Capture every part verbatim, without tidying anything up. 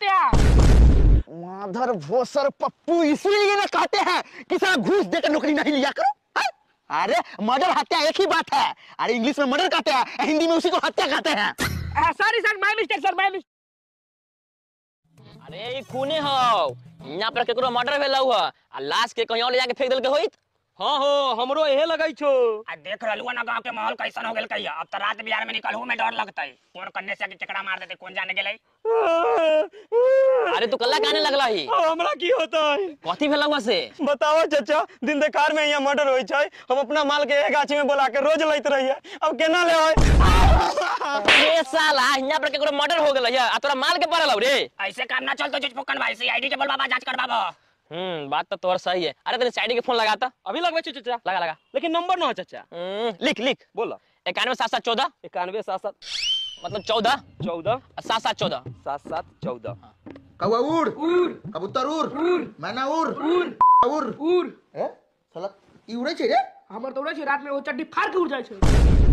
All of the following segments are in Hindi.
हत्या। माधर भोसर पप्पू इसीलिए ना कहते हैं कि साला घूस देकर नौकरी नहीं लिया करो। अरे मर्डर हत्या एक ही बात है। अरे इंग्लिश में मर्डर कहते हैं, हिंदी में उसी को हत्या कहते हैं। Sorry sir, my mistake sir, my mistake. अरे ये खूने हो, यहाँ पर केकरो मर्डर भेला हुआ आ लाश के कहीं और ले जाके फेंक देल के होइत। हाँ हो, हमरो यही लगाई छो। आ देख रहलुआ ना गांव के माहौल कैसन हो गेल कहिया। अब त रात बिहार में निकलहु में डर लगतै, कौन कन्ने से चकड़ा मार देते कौन जाने गेलै। अरे तू कल्ला गाने लगला ही। हमरा की होता है? कथी भेला हुआ से बताओ चाचा, दिन देखार में यहाँ मर्डर होई छै, हम अपना माल के एक गाछी में बोला के रोज लैत रहिए, अब केना ले होय? ये साला यहाँ पर केकरो मर्डर हो गेल है आ तोरा माल के पड़ल रे। ऐसे काम ना चलतो जुज फुकन भाई से आईडी के बोल बाबा जांच करबाबो। हम्म बात तो तोर सही है। अरे तेरे साइड के फोन लगाता। अभी लगवे छो चाचा। लगा लगा। लेकिन नंबर ना हो चाचा। हम्म लिख लिख। बोला। इक्यानवे सात सात चौदह। इक्यानवे सात सात मतलब चौदह चौदह सात सात चौदह सात सात चौदह। कौवा उड़ उड़, कबूतर उड़ उड़, मैना उड़ उड़ उड़ उड़। ए साला ई उड़ै छै रे? हमर तो उड़ै छै, रात में वो चड्डी फाड़ के उड़ जाय छै।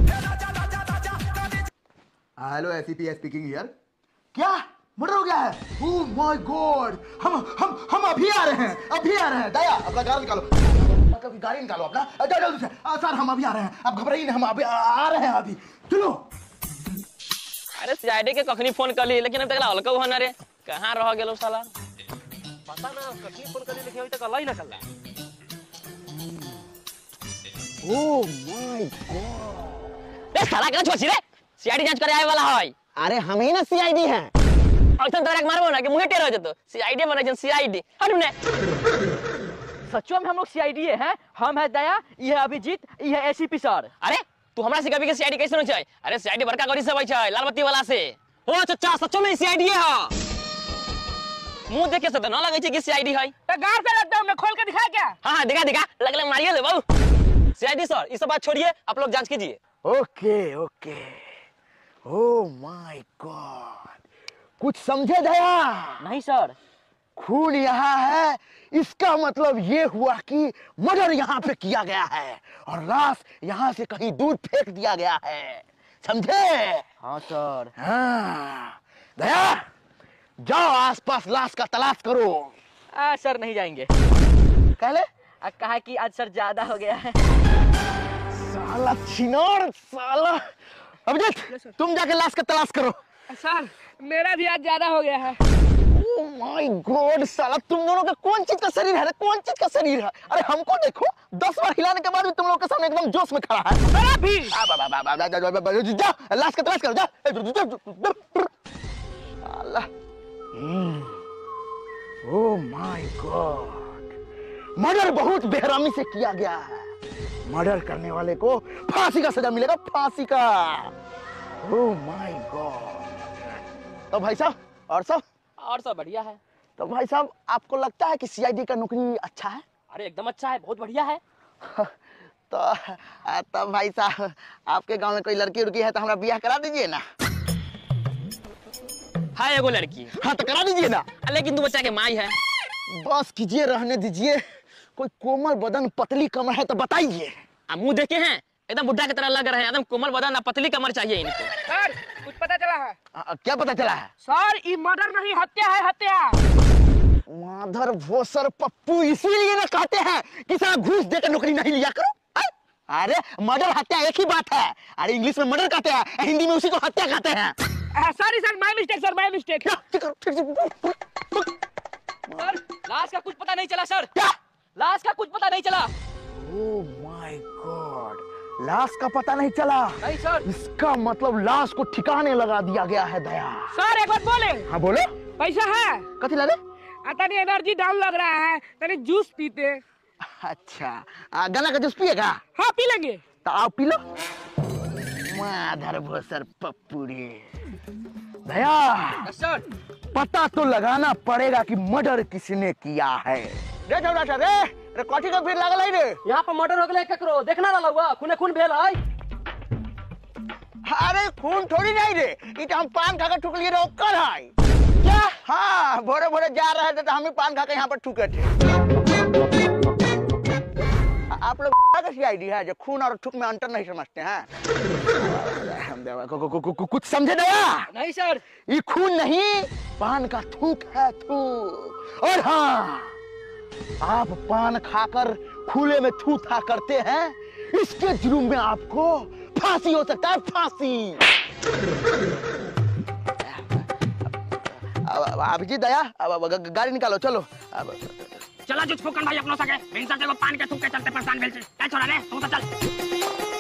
Hello SCP speaking here. क्या मर्डर हो गया है? ओह माय गॉड, हम हम हम अभी आ रहे हैं, अभी आ रहे हैं। दया अपना गाड़ी निकालो, मतलब गाड़ी निकालो अपना, जाओ जल्दी से। सर हम अभी आ रहे हैं, आप घबराइए नहीं, हम अभी आ रहे हैं अभी। चलो। अरे सीआईडी के कखनी फोन कर ली, लेकिन अब तक हल्का हुआ ना रे। कहाँ रह गेलो साला? पता ना कखनी फोन कर ली, लेकिन अभी तक अल्लाह ही ना करला। ओह माय गॉड, ए साला केना छोची रे? सीआईडी जांच करे आए वाला है। अरे हम ही ना सीआईडी हैं। ऐसा तोरा के मारबो ना कि मुंह टेढ़ हो जतो। सीआईडी बने जन सीआईडी हट ने। सच्चो में हम लोग सीआईडी हैं। हम है दया, ये है अभिजीत, ये है एसीपी सर। अरे तू हमरा से कभी के सीआईडी कैसे न छै? अरे सीआईडी बड़का गाड़ी से आबै छै, लाल बत्ती वाला से। ओ चाचा सच्चो में सीआईडी है। मुंह देखे से तो ना लगे छै कि सीआईडी है। तो गार से लगता हूं, मैं खोल के दिखा क्या? हां हां दिखा दिखा, लगले मारिए ले बाबू। सीआईडी सर ये सब बात छोड़िए, आप लोग जांच कीजिए। Okay okay. Oh my god, कुछ समझे दया? नहीं सर। खून यहाँ है, इसका मतलब ये हुआ कि मर्डर यहाँ पे किया गया है और लाश यहाँ से कहीं दूर फेंक दिया गया है, समझे? हाँ सर। हाँ दया, जाओ आसपास लाश का तलाश करो। आ, सर नहीं जाएंगे। कहले आ, कहा कि आज सर ज्यादा हो गया है। साला छिनार साला। अभिजीत तुम जाके लाश का तलाश करो। सर मेरा भी आज ज्यादा हो गया है। ओह माय गॉड, साला तुम दोनों का कौन चीज का शरीर है? कौन चीज का शरीर है? अरे हमको देखो, दस बार हिलाने के बाद भी तुम लोगों के सामने एकदम जोश में खड़ा है। मेरा भी। जाओ लाश का तलाश करो, जाओ। साला ओह माय गॉड, मर्डर बहुत बेरहमी से किया गया है। मर्डर करने वाले को फांसी का सजा मिलेगा, फांसी का। Oh my god. तो भाई साहब और सब और सब बढ़िया है। तो भाई साहब आपको लगता है कि सीआईडी का नौकरी अच्छा है? अरे एकदम अच्छा है, बहुत बढ़िया है। तो तो भाई साहब आपके गांव में कोई लड़की उड़की है तो हमारा ब्याह करा दीजिए ना। हां एगो लड़की। हाँ तो करा दीजिए ना। लेकिन तू बच्चा के माई है। बस कीजिए, रहने दीजिए। कोई कोमल बदन पतली कमर है तो बताइए। अब मुंह देखे हैं एकदम बुड्ढा की तरह लग रहे हैं, एकदम कोमल बदन ना पतली कमर चाहिए इनको। सर कुछ पता चला है? आ, क्या पता चला है? सर ये मर्डर नहीं हत्या है, हत्या। माधर भोसर पप्पू इसीलिए ना कहते हैं कि साला घूस देकर नौकरी नहीं लिया करो। अरे मर्डर हत्या एक ही बात है। अरे इंग्लिश में मर्डर कहते हैं, हिंदी में उसी को हत्या कहते हैं। Sorry sir, my mistake sir, my mistake. Sir लाश का कुछ पता नहीं चला सर। क्या? लाश का कुछ पता नहीं चला। ओह माय गॉड, लाश का पता नहीं चला? नहीं सर। इसका मतलब लाश को ठिकाने लगा दिया गया है दया। सर एक बात बोले? हाँ बोलो। पैसा है? कथी लगे? तनी एनर्जी डाउन लग रहा है, तनी जूस पीते। अच्छा आ, गन्ना का जूस पिएगा? हाँ पी लेंगे। तो आओ पी लो। माधर भोसर पप्पू रे। दया सर पता तो लगाना पड़ेगा कि मर्डर किसने किया है। रे छोड़ा रे, रे कथी का भीड़ लागल है रे? यहाँ पर मर्डर हो गया केकरो, देखना ना लगा खूने खून भेल है। अरे खून थोड़ी नहीं रे, ई तो हम पान खा के ठुकलिए रे ओकर है। क्या? हाँ भोरे भोरे जा रहे थे तो हम ही पान खा के यहाँ पर ठुके थे। आप लोग का सीआईडी है जो खून और थूक में अंतर नहीं समझते हैं। कुछ समझे दया? नहीं सर। ये खून नहीं, पान का थूक है, थूक। और हाँ, आप पान खाकर खुले में थू था करते हैं, इसके जुर्म में आपको फांसी हो सकता है, फांसी। अब आप जी दया, अब गाड़ी निकालो, चलो। अब चला जो फूकन भाई अपनों सके बिन सके वो पान के थूक के चलते परेशान भेल छी। चल छोड़ा रे तू तो चल।